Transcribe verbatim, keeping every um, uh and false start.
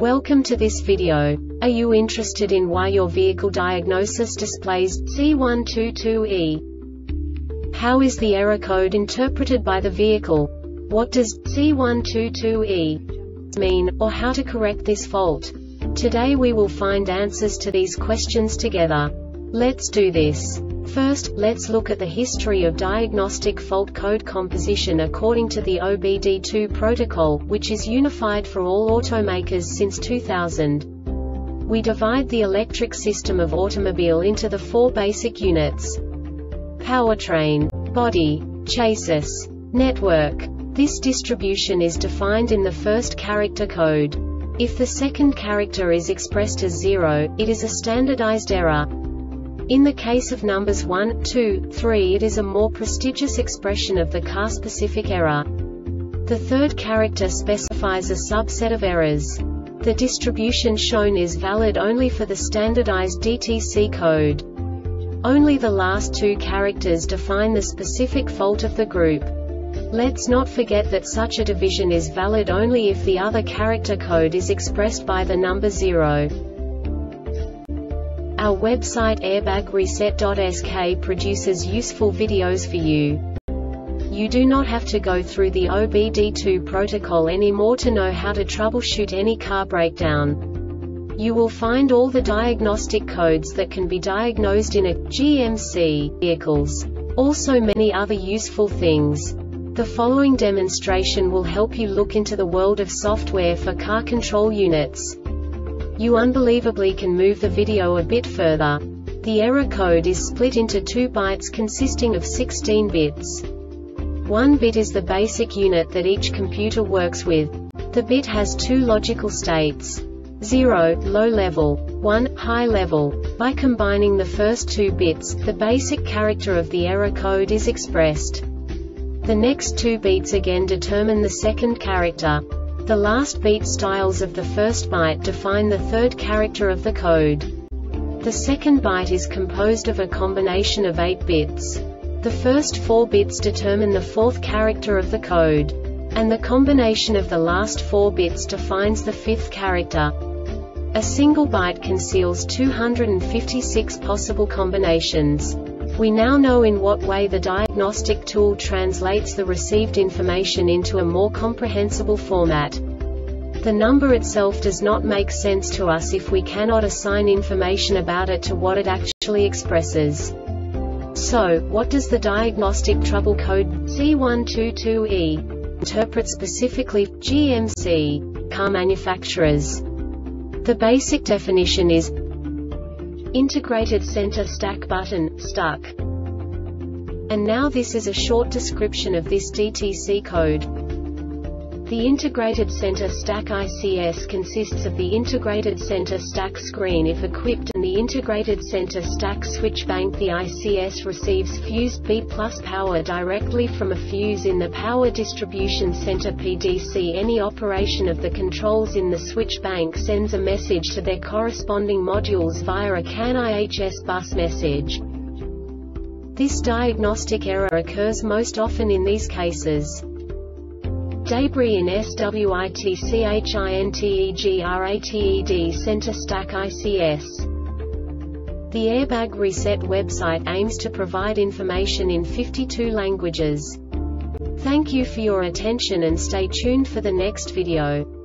Welcome to this video. Are you interested in why your vehicle diagnosis displays C one two two E? How is the error code interpreted by the vehicle? What does C one two two E mean, or how to correct this fault? Today we will find answers to these questions together. Let's do this. First, let's look at the history of diagnostic fault code composition according to the O B D two protocol, which is unified for all automakers since two thousand. We divide the electric system of automobile into the four basic units: powertrain, body, chassis, network. This distribution is defined in the first character code. If the second character is expressed as zero, it is a standardized error. In the case of numbers one, two, three, it is a more prestigious expression of the car-specific error. The third character specifies a subset of errors. The distribution shown is valid only for the standardized D T C code. Only the last two characters define the specific fault of the group. Let's not forget that such a division is valid only if the other character code is expressed by the number zero. Our website airbag reset dot S K produces useful videos for you. You do not have to go through the O B D two protocol anymore to know how to troubleshoot any car breakdown. You will find all the diagnostic codes that can be diagnosed in a G M C vehicles. Also many other useful things. The following demonstration will help you look into the world of software for car control units. You unbelievably can move the video a bit further. The error code is split into two bytes consisting of sixteen bits. One bit is the basic unit that each computer works with. The bit has two logical states: zero, low level, one, high level. By combining the first two bits, the basic character of the error code is expressed. The next two bits again determine the second character. The last beat styles of the first byte define the third character of the code. The second byte is composed of a combination of eight bits. The first four bits determine the fourth character of the code. And the combination of the last four bits defines the fifth character. A single byte conceals two hundred fifty-six possible combinations. We now know in what way the diagnostic tool translates the received information into a more comprehensible format. The number itself does not make sense to us if we cannot assign information about it to what it actually expresses. So, what does the diagnostic trouble code C one two two E interpret specifically for G M C car manufacturers? The basic definition is integrated center stack button, stuck. And now this is a short description of this D T C code. The integrated center stack I C S consists of the integrated center stack screen if equipped and the integrated center stack switch bank. The I C S receives fused B plus power directly from a fuse in the power distribution center P D C. Any operation of the controls in the switch bank sends a message to their corresponding modules via a C A N I H S bus message. This diagnostic error occurs most often in these cases: debris in switchintegrated center stack I C S. The Airbag Reset website aims to provide information in fifty-two languages. Thank you for your attention and stay tuned for the next video.